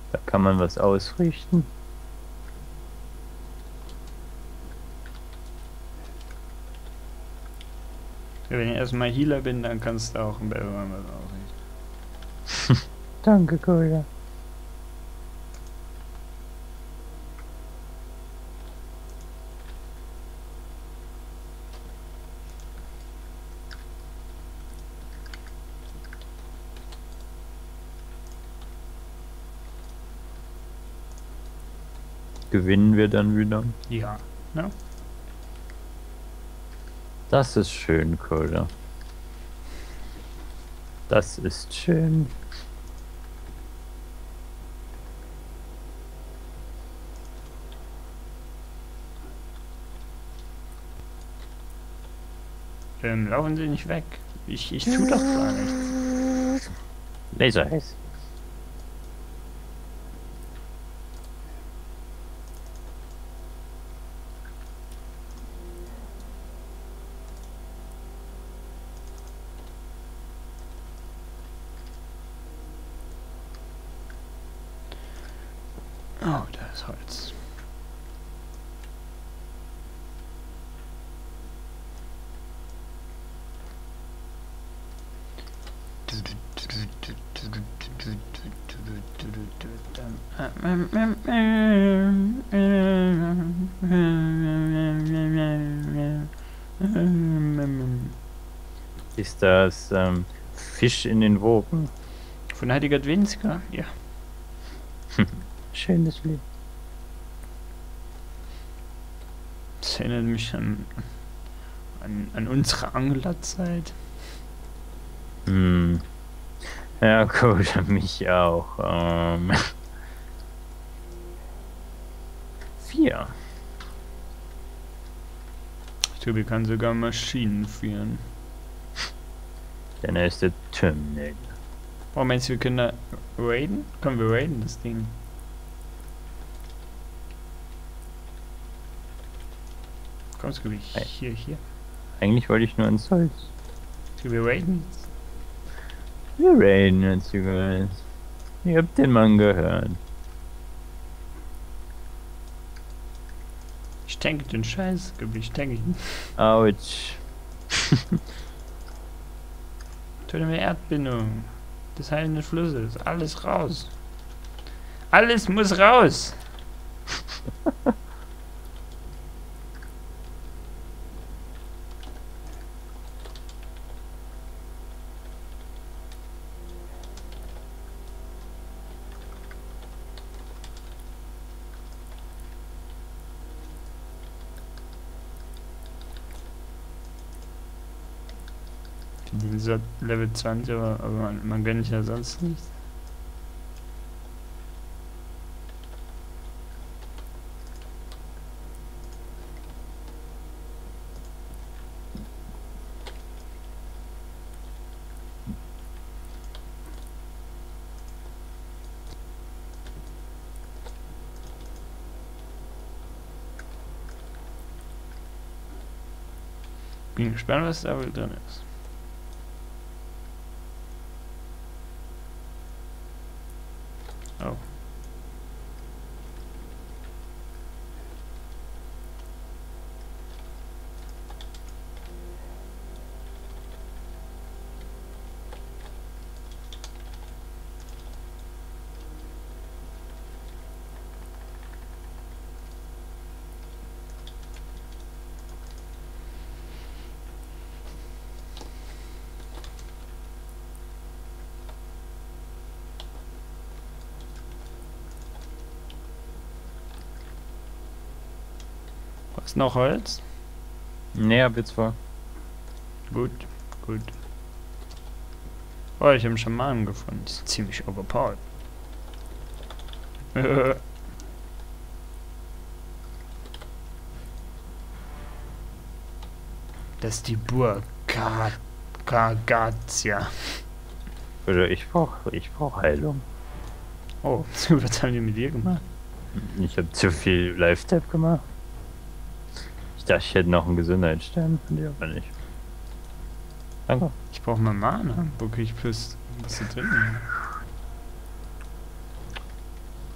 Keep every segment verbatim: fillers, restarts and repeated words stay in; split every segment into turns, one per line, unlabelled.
Da kann man was ausrichten.
Ja, wenn ich erstmal Healer bin, dann kannst du auch ein Bellman was ausrichten.
Danke, Cola. Gewinnen wir dann wieder?
Ja, ne?
Das ist schön, Cola. Das ist schön.
Ähm, laufen sie nicht weg. Ich, ich tu doch gar nichts.
Laser heiß.
Oh, da ist Holz.
Ist das ähm, Fisch in den Wogen?
Von Heidegger Winsker? Ja.
Schönes Lied.
Das erinnert mich an, an, an unsere Anglerzeit.
Hm. Ja, gut, mich auch. Ähm. Vier.
Tobi kann sogar Maschinen führen.
Denn er ist der Terminator.
Oh, meinst du, wir können da raiden? Können wir raiden, das Ding? Komm, Scooby, hier, hier.
Eigentlich wollte ich nur ins Holz.
Scooby, raiden?
Wir raiden jetzt, you guys. Ihr habt den Mann gehört.
Ich denke den Scheiß, Scooby, ich denke ihn.
Autsch.
Töte mir Erdbindung. Des heilenden Flusses. Alles raus. Alles muss raus. Dieser Level zwanzig, aber, aber man, man gönnt ja sonst nichts. Bin gespannt, was da wohl drin ist. Oh. Was noch Holz?
Nee, hab jetzt vor.
Gut, gut. Oh, ich habe einen Schamanen gefunden. Die sind ziemlich overpowered. Das ist die Burg Gargatia.
Oder ich brauch, ich brauch Heilung.
Oh, was haben die mit dir gemacht?
Ich hab zu viel Live-Tap gemacht. Ich dachte, ich hätte noch einen Gesundheitsstern, von dir aber nicht. Danke.
Ich brauche mal Mana. Wo krieg ich plus. Was ist da drin?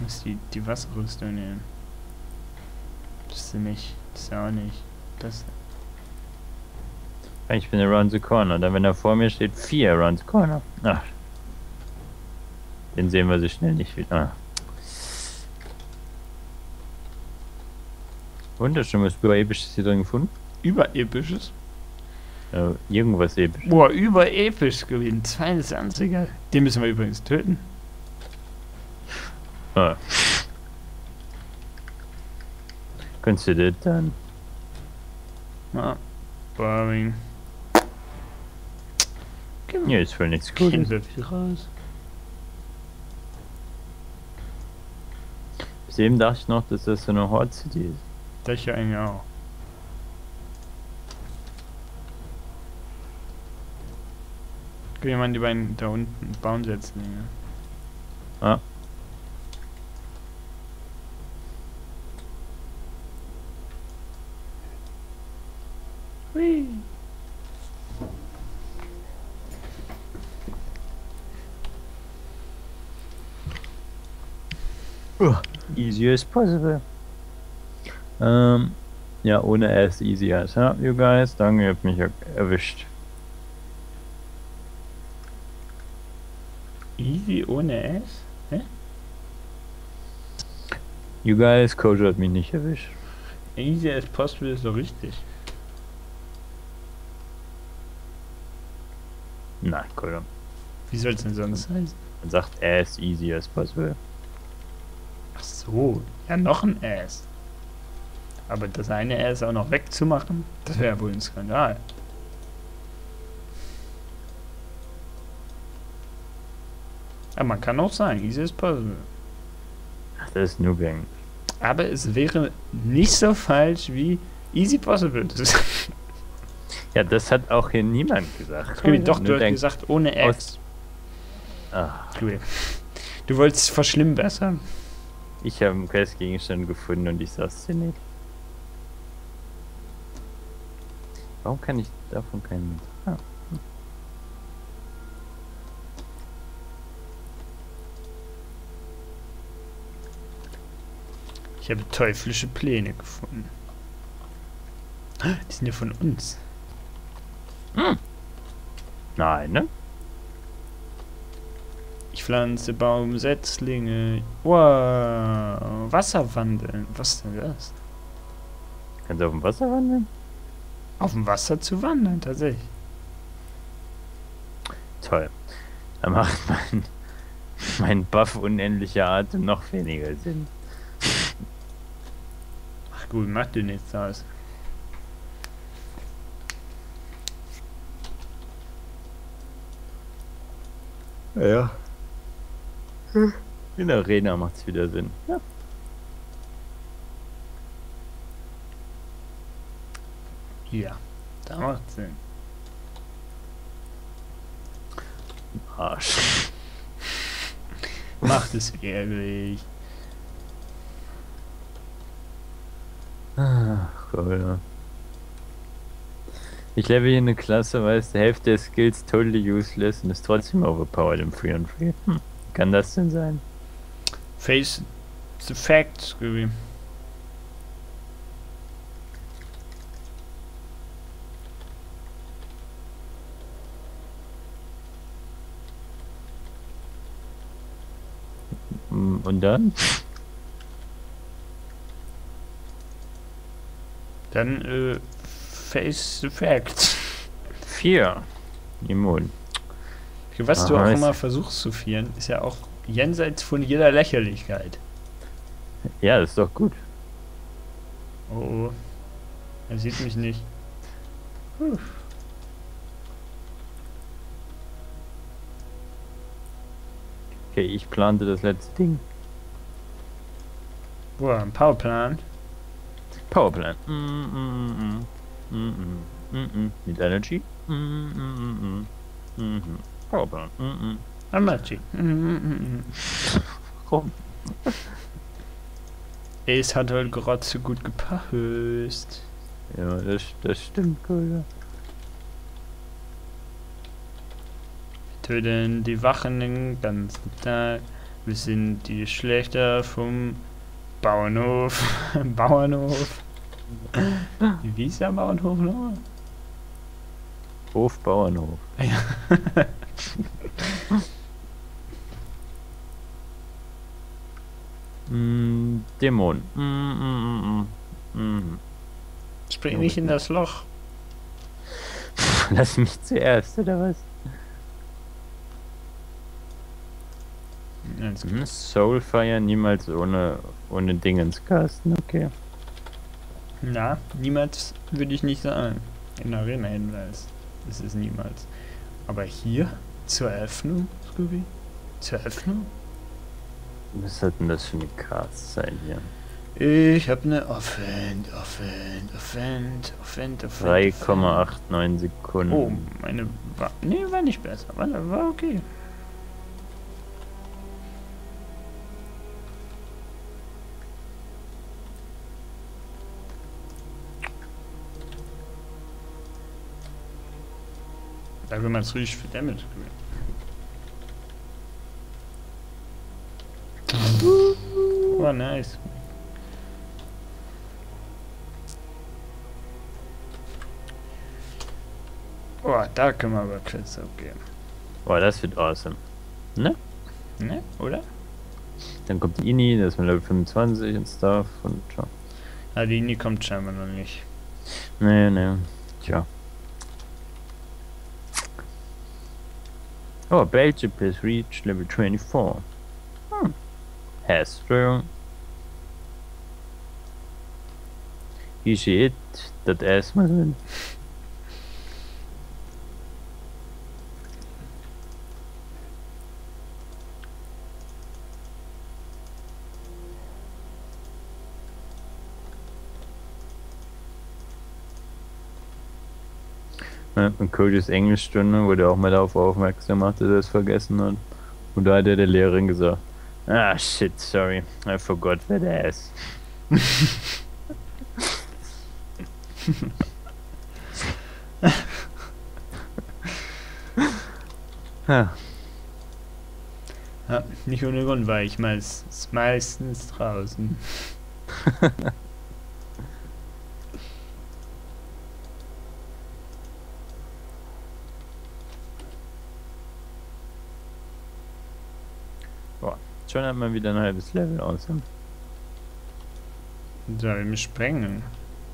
muss die, die Wasserrüstung nehmen. Das ist nicht. Das ist auch nicht. Das.
Ich bin around the corner. Dann, wenn er vor mir steht, vier around the corner. Ach. Den sehen wir so schnell nicht wieder. Ah. Und, hast du schon was Episches hier drin gefunden?
Überepisches?
Ja, irgendwas Episches.
Boah, überepisch gewesen. zweiundzwanziger. Den müssen wir übrigens töten.
Ah. Könntest du das dann?
Ja. Boring.
Ja, ist voll nichts
Gehen
Gutes.
wir viel raus.
Bis eben dachte ich noch, dass das so eine Horde-City ist.
Das ich ja eigentlich auch. Können wir mal die beiden da unten bauen setzen. Ja.
Ah.
Hui.
Easy as possible. Ähm, ja, ohne S easy as, ja, you guys. Danke, ihr habt mich er erwischt.
Easy ohne S? Hä?
You guys, Kojo hat mich nicht erwischt.
Easy as possible ist doch richtig.
Nein, Kojo.
Wie soll es denn sonst heißen?
Man sagt as easy as possible.
Ach so, ja noch ein S. Aber das eine S auch noch wegzumachen, das wäre wohl ein Skandal. Aber man kann auch sagen, easy as possible.
Ach, das ist nur Gang.
Aber es wäre nicht so falsch wie easy possible. Das
Ja, das hat auch hier niemand gesagt.
Kobi, doch,
Nur
du hast
denk-
gesagt ohne S.
Ah,
Kobi, du wolltest es verschlimmbessern.
ich habe einen Questgegenstand gefunden und ich sag's dir nicht. Warum kann ich davon keinen... Ah.
Ich habe teuflische Pläne gefunden. Die sind ja von uns.
Nein, ne?
Ich pflanze Baumsetzlinge. Wow, Wasser wandeln. Was ist denn das?
Kannst du auf dem Wasser wandeln?
Auf dem Wasser zu wandern, tatsächlich.
Toll. Dann macht mein, mein Buff unendlicher Atem noch weniger Sinn.
Ach gut, macht dir nichts aus.
Ja. In der Arena macht's wieder Sinn. Ja.
Ja, da macht Sinn.
Arsch.
Macht es wirklich.
Ach, cool. Ich level hier eine Klasse, weiß, die Hälfte der Skills totally useless und ist trotzdem overpowered im Free und Free. Hm. Kann das denn sein?
Face the facts, Scooby.
Mm, Und dann?
Dann, äh, face the facts.
Vier. Immun.
Was du
Aha,
auch
ist-
immer versuchst zu vieren, ist ja auch jenseits von jeder Lächerlichkeit.
Ja, das ist doch gut.
Oh, oh. Er sieht mich nicht. Puh.
Okay, ich plante das letzte Ding.
Boah, ein Powerplan.
Powerplan. Mm, mm, mm, mm, mm, mm, mm. Mit Energy. Mm, mm, mm, mm, mm. Powerplan. Mm, mm.
Amachi. Mm, mm, mm.
Warum?
Es hat halt gerade so gut gepasst.
Ja, das, das stimmt, cool.
Töten die Wachen den ganzen Tag. Wir sind die Schlechter vom Bauernhof. Bauernhof. Wie ist der Bauernhof noch?
Hof, Bauernhof.
Ja.
Mm, Dämon. Mm, mm, mm, mm.
Spring nicht in das Loch.
Lass mich zuerst, oder was?
Alles gut.
Hm, Soulfire niemals ohne, ohne Dingens casten, okay.
Na, niemals würde ich nicht sagen. In der Arena jedenfalls. Das ist niemals. Aber hier? Zur Eröffnung, Scooby? Zur Eröffnung?
Was hat denn das für eine Cast-Zeit hier?
Ich hab ne Offend, Offend, Offend, Offend, Offend.
drei Komma neunundachtzig Sekunden.
Oh, meine war. Nee, war nicht besser. War, war okay. Da will man es richtig für Damage gewinnen. Oh, nice. Oh, da können wir aber Crits abgeben.
Boah, das wird awesome. Ne?
Ne? Oder?
Dann kommt die Ini, das ist mit Level fünfundzwanzig und Stuff und ciao.
Ah, die Ini kommt scheinbar noch nicht.
Nee, nee. Tja. Oh, Belgium has reached level twenty-four. Hm. Astro. Wie shit, das erstmal sind. Ja, in Codys Englischstunde wurde auch mal darauf aufmerksam gemacht, dass er es vergessen hat. Und da hat er der Lehrerin gesagt, ah shit, sorry, I forgot that ass. Ja.
Ja, nicht ohne Grund war ich meist, meistens draußen.
Boah, schon hat man wieder ein halbes Level aus.
Soll ich mich sprengen?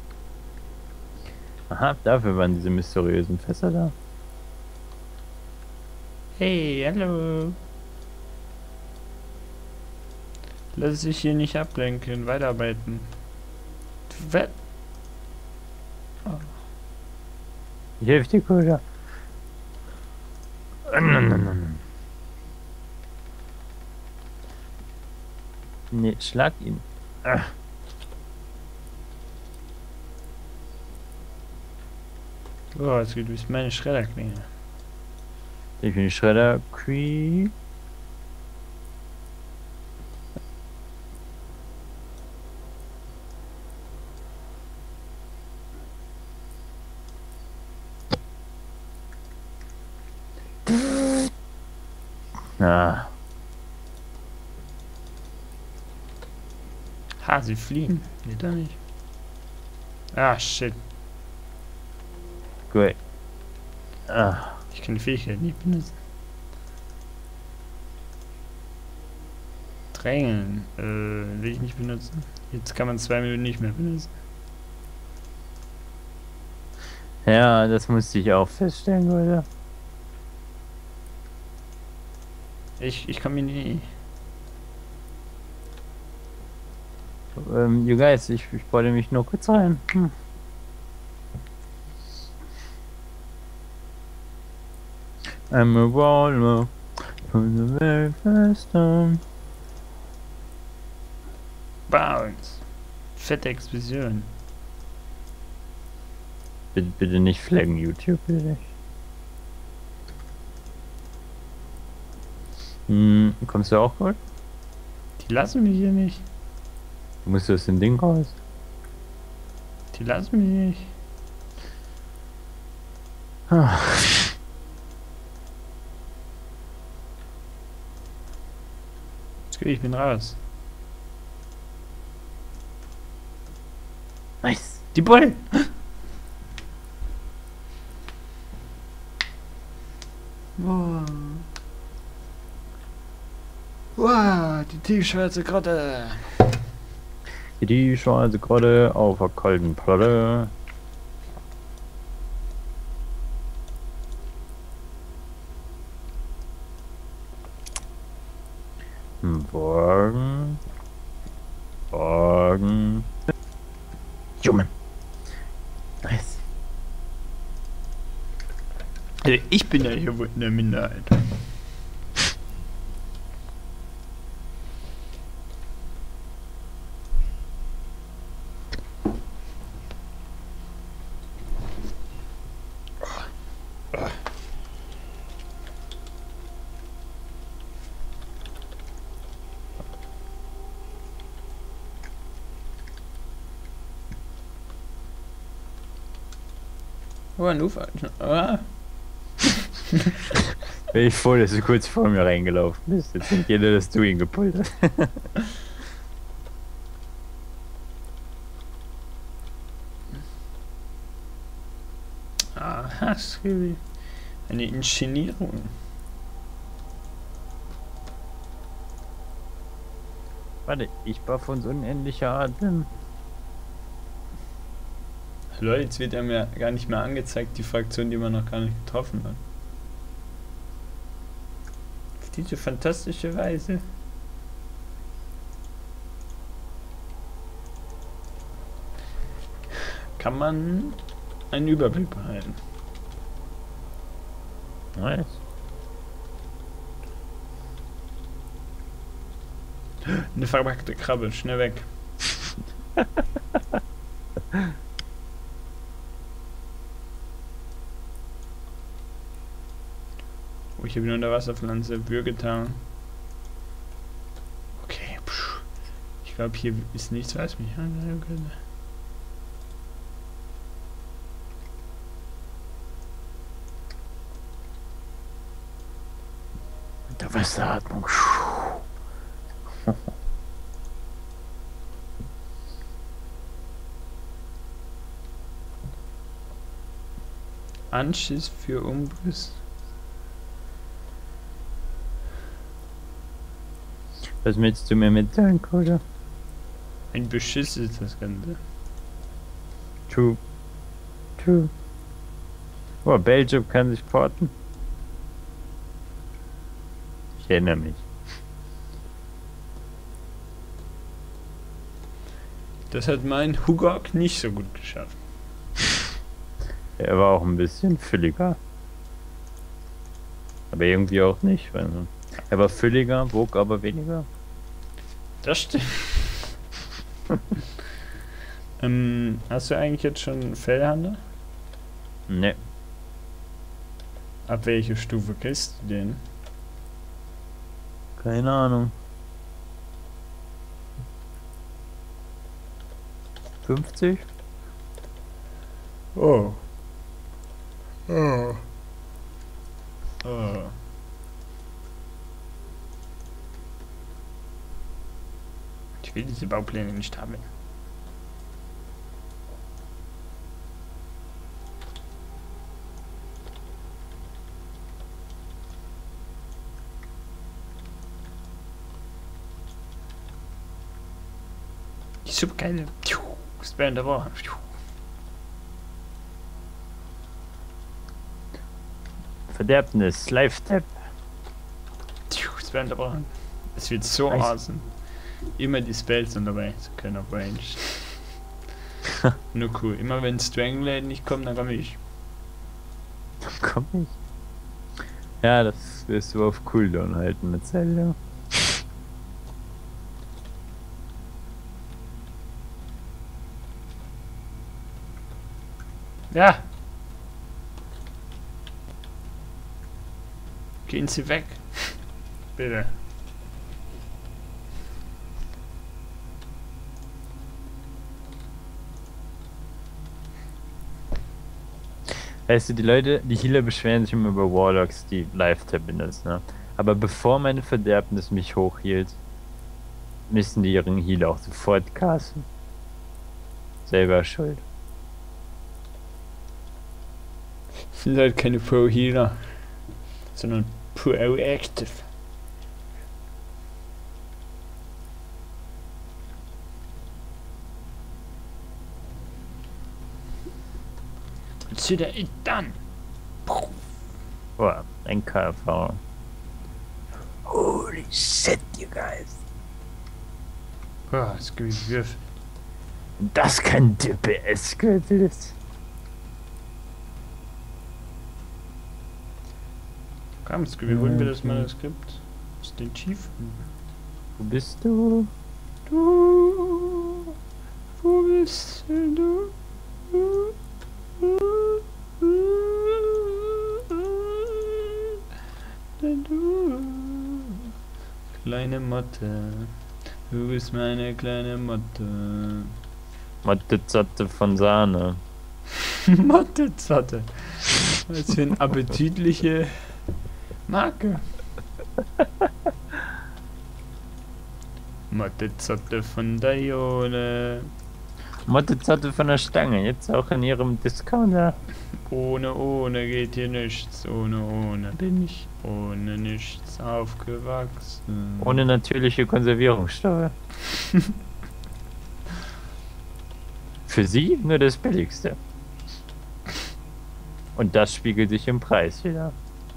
Aha, dafür waren diese mysteriösen Fässer da.
Hey, hallo. Lass dich hier nicht ablenken, weiterarbeiten. We
Ich helfe dir, Coda. Nee, schlag ihn. Ah.
Oh, es geht durch meine Schredderklinge.
Ich bin Schredder. Cree. Ah.
Ha, sie fliegen. Nee, da nicht. Ah, shit.
Gut. Ah.
Ich kann die Fähigkeit nicht benutzen. Drängeln. Äh, will ich nicht benutzen. Jetzt kann man zwei Minuten nicht mehr benutzen.
Ja, das musste ich auch feststellen, oder?
Ich, ich komme nie.
Ähm, you guys, ich, ich wollte mich nur kurz rein. Hm. I'm a baller from the very first time.
Bounce. Fette Explosion.
Bitte, bitte nicht flaggen, YouTube, bitte. Hm, kommst du auch gut?
Die lassen mich hier nicht.
Du musst aus dem Ding raus.
Die lassen mich nicht.
Ah.
Ich bin raus.
Nice.
Die Bull! Wow. Wow, die tiefschwarze Grotte.
Die schwarze Grotte auf der kalten Platte. Wagen. Wagen. Junge. Nice.
Also ich bin ja hier wohl in der Minderheit. Oh, ein Ufer. Ah.
Bin ich froh, dass du kurz vor mir reingelaufen bist. Jetzt denkt jeder, dass du ihn gepult hast.
Aha, Scooby. Eine Inszenierung.
Warte, ich buff uns unendliche Atem.
Leute, jetzt wird ja mir gar nicht mehr angezeigt, die Fraktion, die man noch gar nicht getroffen hat. Auf diese fantastische Weise. Kann man einen Überblick behalten.
Nice.
Eine verpackte Krabbe, schnell weg. Oh, ich habe eine Unterwasserpflanze, Würgetal. Okay, psch. Ich glaube, hier ist nichts, was mich anhören könnte.
Unterwasseratmung.
Anschiss für Umriss.
Was willst du mir mitteilen, Koda?
Ein Beschiss ist das Ganze.
True. True. Oh, Belgium kann sich porten. Ich erinnere mich.
Das hat mein Hugok nicht so gut geschafft.
Er war auch ein bisschen fülliger. Aber irgendwie auch nicht. Also, er war fülliger, wog aber weniger.
Das stimmt. ähm, hast du eigentlich jetzt schon Fellhandel?
Ne.
Ab welche Stufe kriegst du den?
Keine Ahnung. fünfzig?
Oh. Oh. Oh. Ich will diese Baupläne nicht haben. Die supergeile Spam der Woche.
Verderbnis, Live-Tap.
Spam der Woche. Es wird so
Nice.
awesome. Immer die Spells sind dabei. Sie können auf Range. Nur cool. Immer wenn Stranglade nicht kommt, dann komme ich.
Komm ich. Ja, das wirst du auf Cooldown halten mit Zelda.
Ja. Gehen Sie weg. Bitte.
Weißt du, die Leute, die Healer beschweren sich immer über Warlocks, die Live-Tap benutzen, ne? Aber bevor meine Verderbnis mich hochhielt, müssen die ihren Heal auch sofort casten. Selber schuld.
Sind halt keine Pro-Healer, sondern Pro-Active. Consider it done.
Boah, ein K V. Holy shit, you guys.
Boah, es gibt Würfel.
Das kein D P S-Gürtel ist.
Komm, Scooby, holen wir das Manuskript aus den Tiefen.
Wo bist du?
Du, wo bist du? Denn du, kleine Motte, du bist meine kleine Motte.
Motte-Zotte von Sahne.
Motte-Zotte. Was für eine appetitliche Marke. Motte-Zotte von Daiole.
Motte-Zotte von der Stange, jetzt auch in ihrem Discounter.
Ohne, ohne geht hier nichts. Ohne, ohne bin ich ohne nichts aufgewachsen.
Ohne natürliche Konservierungsstoffe. Für sie nur das Billigste. Und das spiegelt sich im Preis wieder.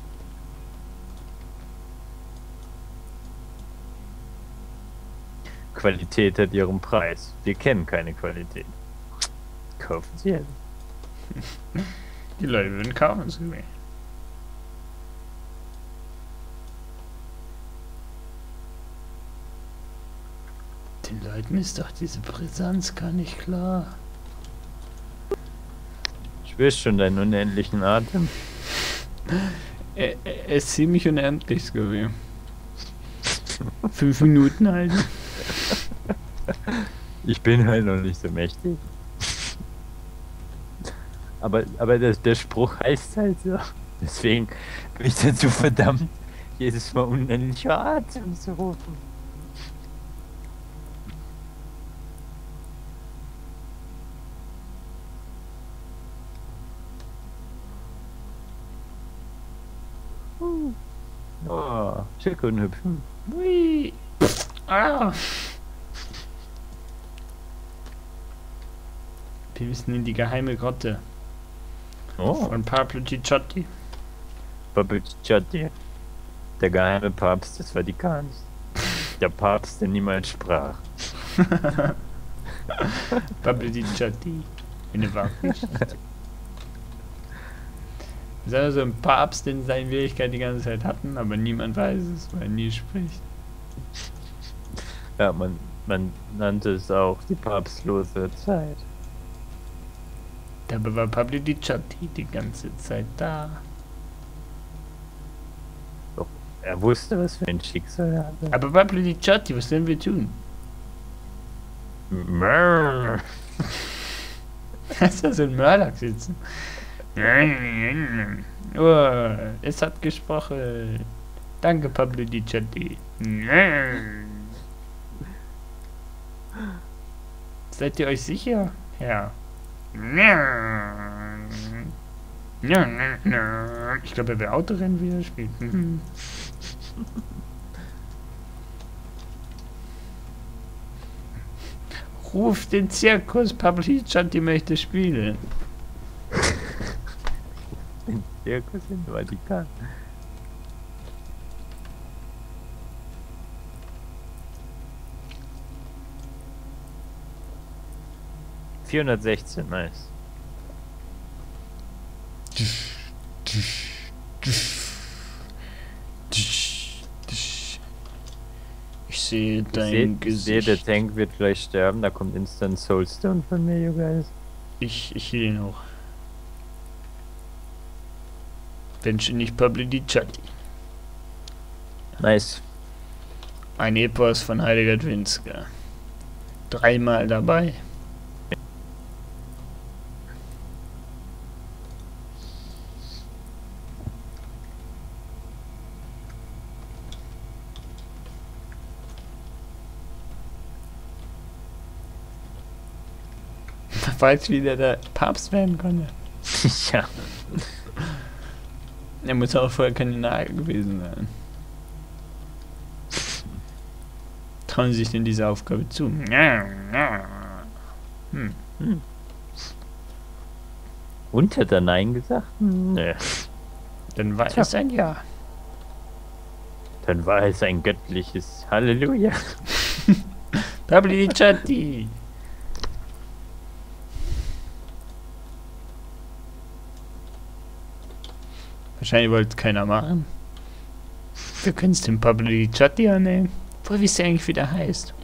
Qualität hat ihren Preis. Wir kennen keine Qualität. Kaufen Sie es.
Die Leute würden kaufen es mir. Den Leuten ist doch diese Brisanz gar nicht klar.
Spürst schon deinen unendlichen Atem?
Er, er, er ist ziemlich unendlich, Scooby. Fünf Minuten halt.
Ich bin halt noch nicht so mächtig. Aber, aber das, der Spruch heißt halt so. Deswegen bin ich dazu verdammt, jedes Mal unendlicher Atem zu rufen. Oh, Chicken hüpfen.
Hui. Ah. Wir müssen in die geheime Grotte
Oh,
von Pablo Ciccotti.
Babicciati. Der geheime Papst des Vatikans. Der Papst, der niemals sprach.
Pablo Ciccotti. Eine wahre Geschichte. Das ist also ein Papst, den seine Wirklichkeit die ganze Zeit hatten, aber niemand weiß es, weil er nie spricht.
Ja, man, man nannte es auch die papstlose Zeit.
Dabei war Pablo Ciccotti die ganze Zeit da.
Doch, er wusste, was für ein Schicksal er hatte.
Aber Pablo Ciccotti, was sollen wir tun?
Mrrr.
Das ist ja so ein Murloc sitzen. Oh, es hat gesprochen. Danke, Pablo Ciccotti. Seid ihr euch sicher? Ja. Ich glaube, er will Autorennen wieder spielen. Ruf den Zirkus, Pablo Ciccotti möchte spielen.
Den Zirkus im Vatikan. vierhundertsechzehn, nice.
Ich sehe
Ich
dein
sehe, ich sehe,
Gesicht.
der Tank wird gleich sterben. Da kommt Instant Soulstone von mir, you guys.
Ich, ich will ihn auch. Wünsche nicht Pablo Ciccotti.
Nice.
Ein Epos von Heiliger Dwinska. Dreimal dabei. fragt, wie der, der Papst werden konnte.
Ja.
Er muss auch vorher Kardinal gewesen sein. Trauen Sie sich denn diese Aufgabe zu? Hm.
Hm. Und hat er Nein gesagt? Nö.
Dann war
Tja.
es ein Ja.
Dann war es ein göttliches Halleluja.
Publicity. Wahrscheinlich wollte es keiner machen. Wir können es den Publicity annehmen. Woher wisst ihr eigentlich, wie der heißt?